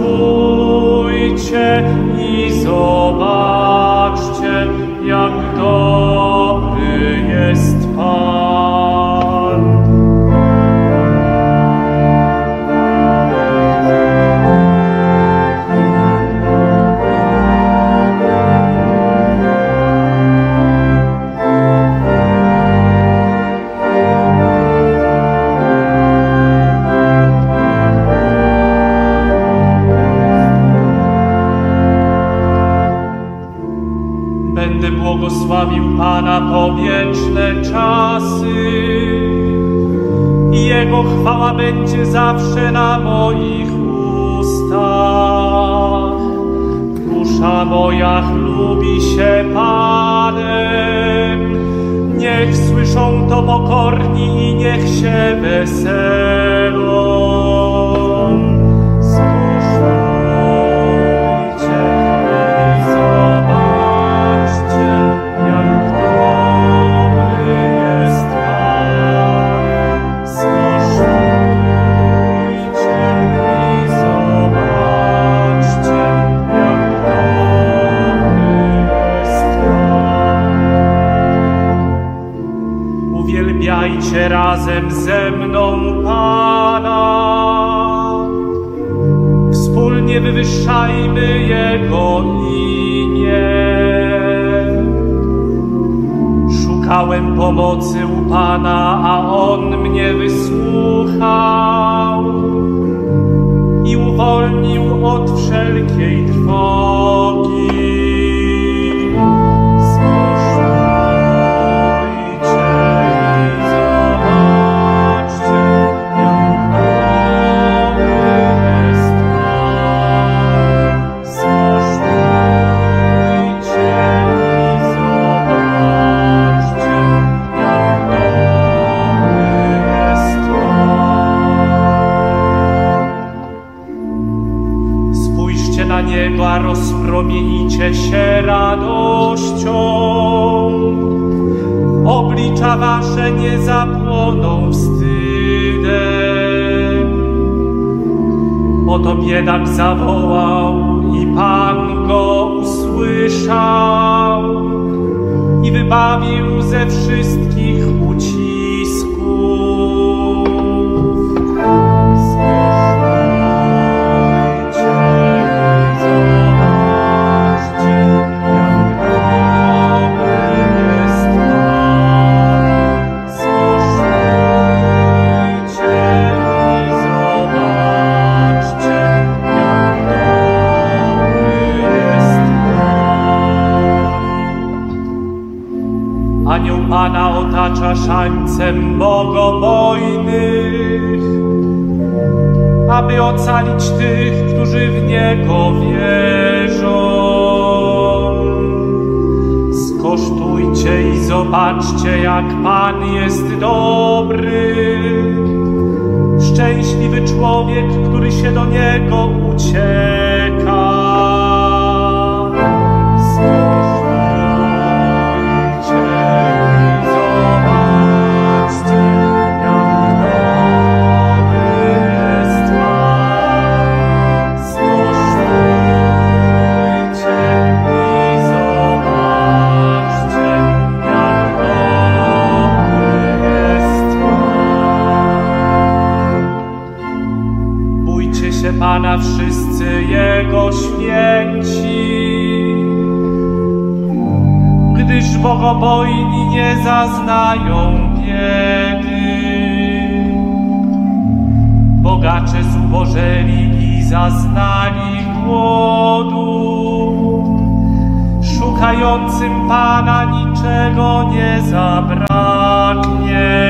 Skosztujcie i zobaczcie, jak dobry jest Pan. Będę błogosławił Pana po wieczne czasy i Jego chwała będzie zawsze na moich ustach. Dusza moja chlubi się Panem, niech słyszą to pokorni i niech się weselą. Uwielbiajcie razem ze mną Pana, wspólnie wywyższajmy Jego imię. Szukałem pomocy u Pana, a On mnie wysłuchał i uwolnił od wszelkiej trwogi. Na Niego, a rozpromienicie się radością. Oblicza wasze nie zapłoną wstydem. Oto biedak zawołał i Pan go usłyszał i wybawił ze wszystkich ucisków. Anioł Pana otacza szańcem bogobojnych, aby ocalić tych, którzy w Niego wierzą. Skosztujcie i zobaczcie, jak Pan jest dobry. Szczęśliwy człowiek, który się do Niego ucieka. Pana wszyscy Jego święci, gdyż bogobojni nie zaznają biedy. Bogacze zubożeli i zaznali głodu, szukającym Pana niczego nie zabraknie.